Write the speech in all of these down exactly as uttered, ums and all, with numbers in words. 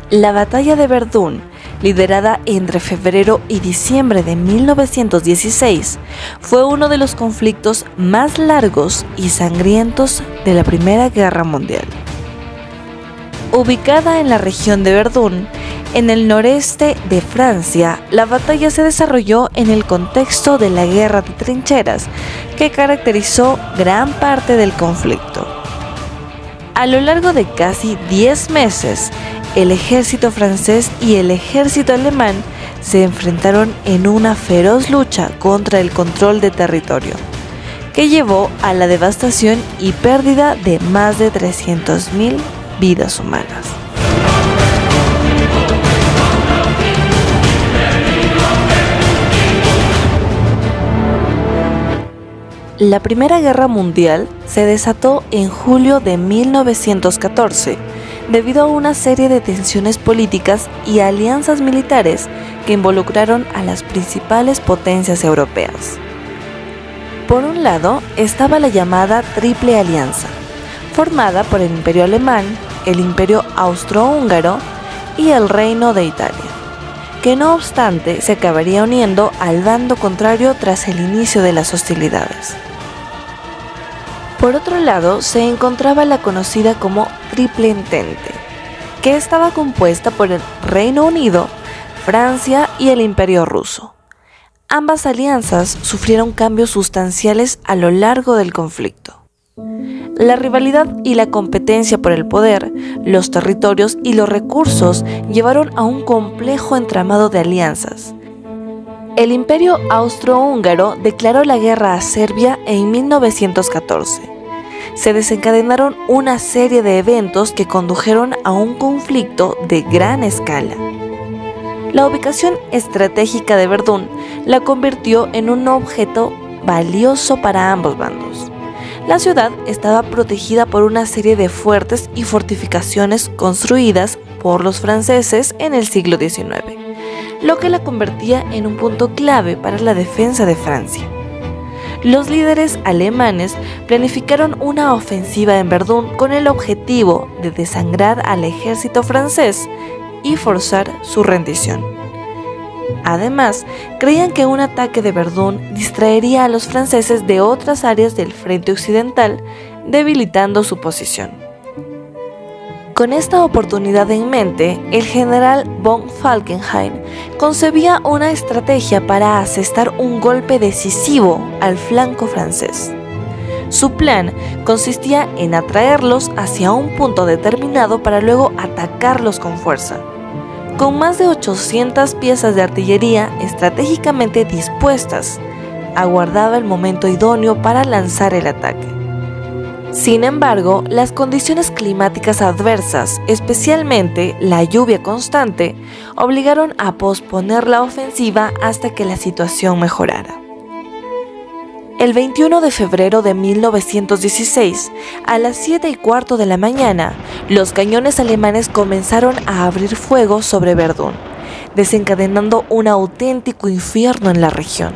La batalla de Verdún, liderada entre febrero y diciembre de mil novecientos dieciséis, fue uno de los conflictos más largos y sangrientos de la Primera Guerra Mundial. Ubicada en la región de Verdún, en el noreste de Francia, la batalla se desarrolló en el contexto de la guerra de trincheras que caracterizó gran parte del conflicto. A lo largo de casi diez meses, el ejército francés y el ejército alemán se enfrentaron en una feroz lucha contra el control de territorio, que llevó a la devastación y pérdida de más de trescientas mil vidas humanas. La Primera Guerra Mundial se desató en julio de mil novecientos catorce debido a una serie de tensiones políticas y alianzas militares que involucraron a las principales potencias europeas. Por un lado estaba la llamada Triple Alianza, formada por el Imperio Alemán, el Imperio Austrohúngaro y el Reino de Italia, que no obstante se acabaría uniendo al bando contrario tras el inicio de las hostilidades. Por otro lado, se encontraba la conocida como Triple Entente, que estaba compuesta por el Reino Unido, Francia y el Imperio Ruso. Ambas alianzas sufrieron cambios sustanciales a lo largo del conflicto. La rivalidad y la competencia por el poder, los territorios y los recursos llevaron a un complejo entramado de alianzas. El Imperio Austrohúngaro declaró la guerra a Serbia en mil novecientos catorce. Se desencadenaron una serie de eventos que condujeron a un conflicto de gran escala. La ubicación estratégica de Verdún la convirtió en un objeto valioso para ambos bandos. La ciudad estaba protegida por una serie de fuertes y fortificaciones construidas por los franceses en el siglo diecinueve, lo que la convertía en un punto clave para la defensa de Francia. Los líderes alemanes planificaron una ofensiva en Verdún con el objetivo de desangrar al ejército francés y forzar su rendición. Además, creían que un ataque de Verdún distraería a los franceses de otras áreas del frente occidental, debilitando su posición. Con esta oportunidad en mente, el general von Falkenhayn concebía una estrategia para asestar un golpe decisivo al flanco francés. Su plan consistía en atraerlos hacia un punto determinado para luego atacarlos con fuerza. Con más de ochocientas piezas de artillería estratégicamente dispuestas, aguardaba el momento idóneo para lanzar el ataque. Sin embargo, las condiciones climáticas adversas, especialmente la lluvia constante, obligaron a posponer la ofensiva hasta que la situación mejorara. El veintiuno de febrero de mil novecientos dieciséis, a las siete y cuarto de la mañana, los cañones alemanes comenzaron a abrir fuego sobre Verdún, desencadenando un auténtico infierno en la región.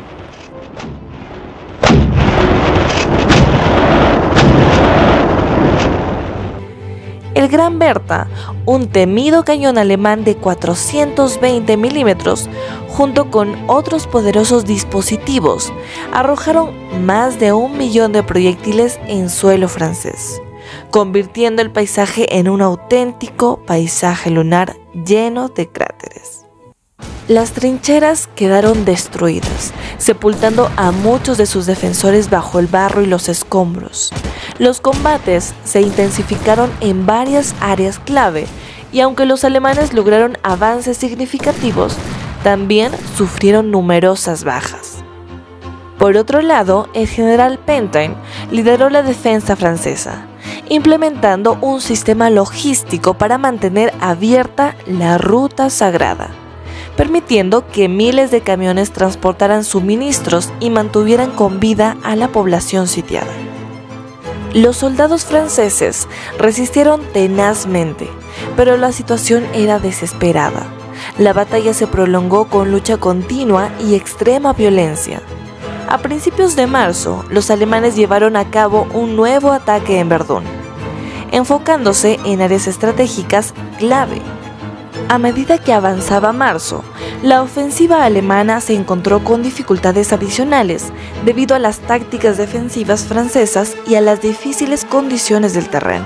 El Gran Bertha, un temido cañón alemán de cuatrocientos veinte milímetros, junto con otros poderosos dispositivos, arrojaron más de un millón de proyectiles en suelo francés, convirtiendo el paisaje en un auténtico paisaje lunar lleno de cráteres. Las trincheras quedaron destruidas, sepultando a muchos de sus defensores bajo el barro y los escombros. Los combates se intensificaron en varias áreas clave y aunque los alemanes lograron avances significativos, también sufrieron numerosas bajas. Por otro lado, el general Pétain lideró la defensa francesa, implementando un sistema logístico para mantener abierta la ruta sagrada, permitiendo que miles de camiones transportaran suministros y mantuvieran con vida a la población sitiada. Los soldados franceses resistieron tenazmente, pero la situación era desesperada. La batalla se prolongó con lucha continua y extrema violencia. A principios de marzo, los alemanes llevaron a cabo un nuevo ataque en Verdún, enfocándose en áreas estratégicas clave. A medida que avanzaba marzo, la ofensiva alemana se encontró con dificultades adicionales debido a las tácticas defensivas francesas y a las difíciles condiciones del terreno.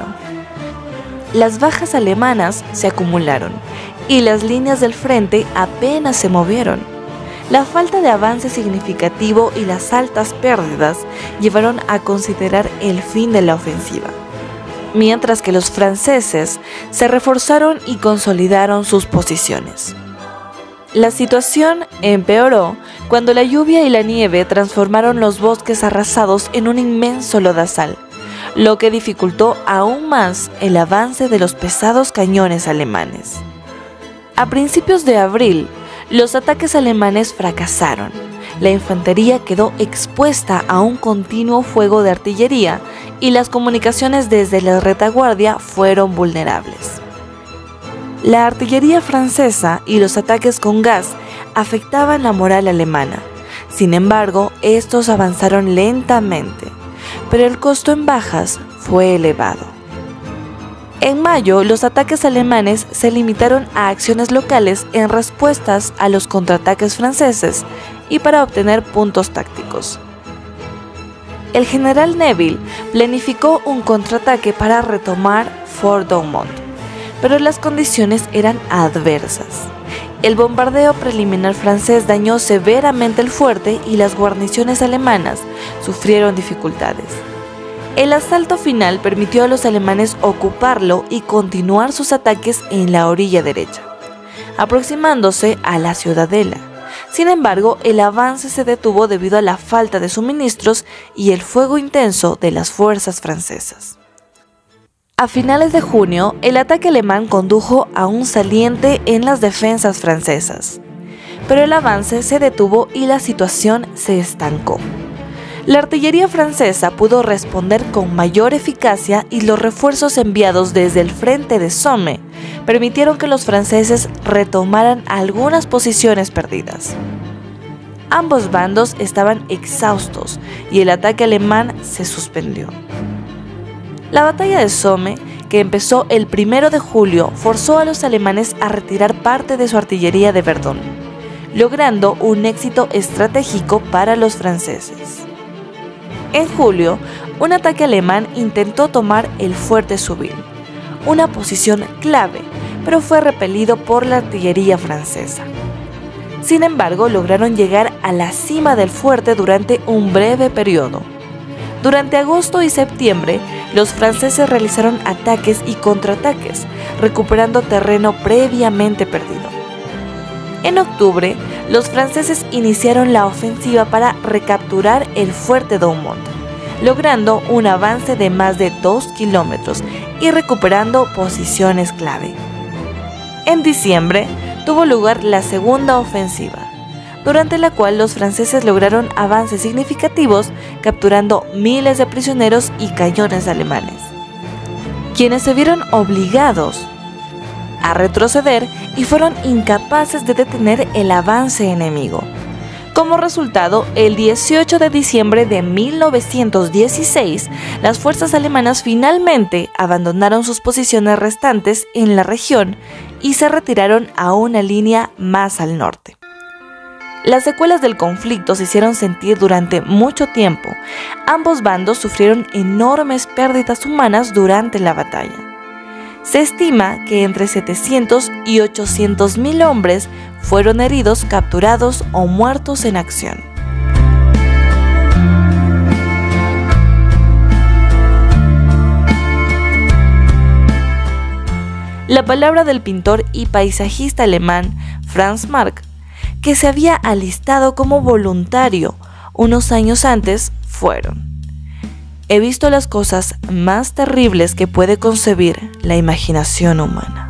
Las bajas alemanas se acumularon y las líneas del frente apenas se movieron. La falta de avance significativo y las altas pérdidas llevaron a considerar el fin de la ofensiva, mientras que los franceses se reforzaron y consolidaron sus posiciones. La situación empeoró cuando la lluvia y la nieve transformaron los bosques arrasados en un inmenso lodazal, lo que dificultó aún más el avance de los pesados cañones alemanes. A principios de abril, los ataques alemanes fracasaron. La infantería quedó expuesta a un continuo fuego de artillería y las comunicaciones desde la retaguardia fueron vulnerables. La artillería francesa y los ataques con gas afectaban la moral alemana. Sin embargo, estos avanzaron lentamente, pero el costo en bajas fue elevado. En mayo, los ataques alemanes se limitaron a acciones locales en respuestas a los contraataques franceses y para obtener puntos tácticos. El general Nivelle planificó un contraataque para retomar Fort Douaumont, pero las condiciones eran adversas. El bombardeo preliminar francés dañó severamente el fuerte y las guarniciones alemanas sufrieron dificultades. El asalto final permitió a los alemanes ocuparlo y continuar sus ataques en la orilla derecha, aproximándose a la ciudadela. Sin embargo, el avance se detuvo debido a la falta de suministros y el fuego intenso de las fuerzas francesas. A finales de junio, el ataque alemán condujo a un saliente en las defensas francesas, pero el avance se detuvo y la situación se estancó. La artillería francesa pudo responder con mayor eficacia y los refuerzos enviados desde el frente de Somme permitieron que los franceses retomaran algunas posiciones perdidas. Ambos bandos estaban exhaustos y el ataque alemán se suspendió. La batalla de Somme, que empezó el primero de julio, forzó a los alemanes a retirar parte de su artillería de Verdun, logrando un éxito estratégico para los franceses. En julio, un ataque alemán intentó tomar el fuerte Souville, una posición clave, pero fue repelido por la artillería francesa. Sin embargo, lograron llegar a la cima del fuerte durante un breve periodo. Durante agosto y septiembre, los franceses realizaron ataques y contraataques, recuperando terreno previamente perdido. En octubre, los franceses iniciaron la ofensiva para recapturar el fuerte Douaumont, logrando un avance de más de dos kilómetros y recuperando posiciones clave. En diciembre, tuvo lugar la segunda ofensiva, durante la cual los franceses lograron avances significativos, capturando miles de prisioneros y cañones alemanes, quienes se vieron obligados a retroceder y fueron incapaces de detener el avance enemigo. Como resultado, el dieciocho de diciembre de mil novecientos dieciséis, las fuerzas alemanas finalmente abandonaron sus posiciones restantes en la región y se retiraron a una línea más al norte. Las secuelas del conflicto se hicieron sentir durante mucho tiempo. Ambos bandos sufrieron enormes pérdidas humanas durante la batalla. Se estima que entre setecientos y ochocientos mil hombres fueron heridos, capturados o muertos en acción. La palabra del pintor y paisajista alemán Franz Marc, que se había alistado como voluntario unos años antes, fueron: he visto las cosas más terribles que puede concebir la imaginación humana.